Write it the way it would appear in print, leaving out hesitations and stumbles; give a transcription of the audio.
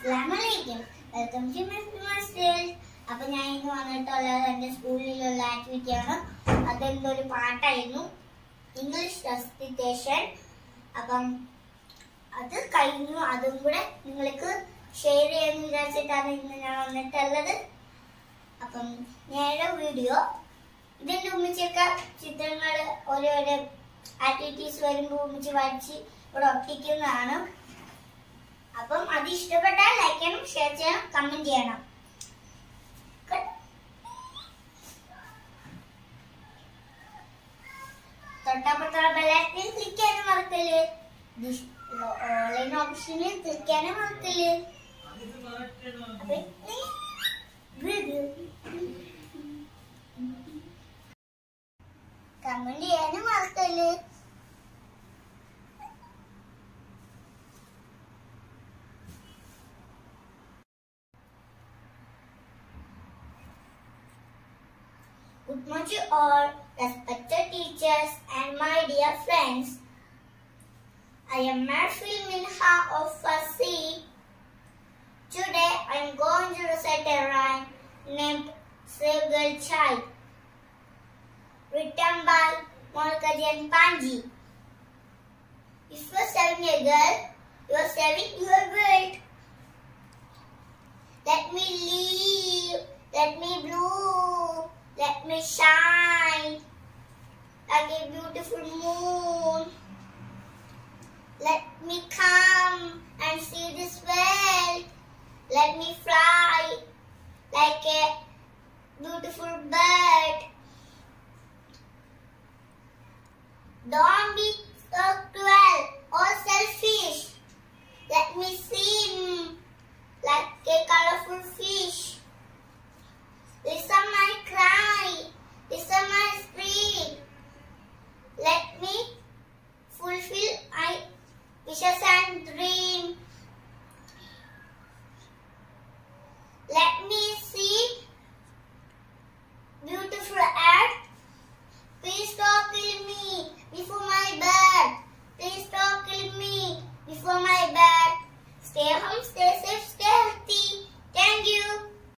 Assalamualaikum. Welcome to my stage. അപ്പോൾ ഞാൻ ഇന്ന് വന്നിട്ടുള്ളത് എൻ്റെ സ്കൂളിലുള്ള ആക്ടിവിറ്റി ആണ്. അതെന്തൊരു പാട്ടായിരുന്നു, ഇംഗ്ലീഷ് റെസിറ്റേഷൻ. അപ്പം അത് കഴിഞ്ഞു, അതും കൂടെ നിങ്ങൾക്ക് ഷെയർ ചെയ്യാമെന്ന് വിചാരിച്ചിട്ടാണ് ഇന്ന് ഞാൻ വന്നിട്ടുള്ളത്. അപ്പം ഞാനൊരു വീഡിയോ ഇതിൻ്റെ ഉമ്മിച്ചൊക്കെ ചിത്രങ്ങൾ ഓരോരോ ആക്ടിവിറ്റീസ് വരുമ്പോൾ ഉമ്മിച്ച് വരച്ച് ഇവിടെ ഒട്ടിക്കുന്നതാണ്. അപ്പം അത് ഇഷ്ടപ്പെട്ടാൽ ലൈക്ക് ചെയ്യണം, ഷെയർ ചെയ്യണം, കമന്റ് ചെയ്യണം. തൊട്ടപ്പുറത്തുള്ള ബെല്ലൈക്കൺ ക്ലിക്ക് ചെയ്യാനും മറക്കല്, ഓൺലൈൻ ഓപ്ഷനിൽ ക്ലിക്ക് ചെയ്യാനും മറക്കല്, കമന്റ് ചെയ്യാനും മറക്കല്. Good morning to all respected teachers and my dear friends. I am Marfil Minha of Farsi. Today I am going to recite a rhyme named Save Girl Child, written by Molkajan Panji. If you are saving a girl, you are saving your world. Let me live, let me bloom, let me shine like a beautiful moon. Let me come and see this world. Let me fly like a beautiful bird. Don't be so